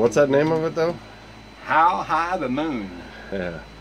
What's that name of it though? How High the Moon. Yeah.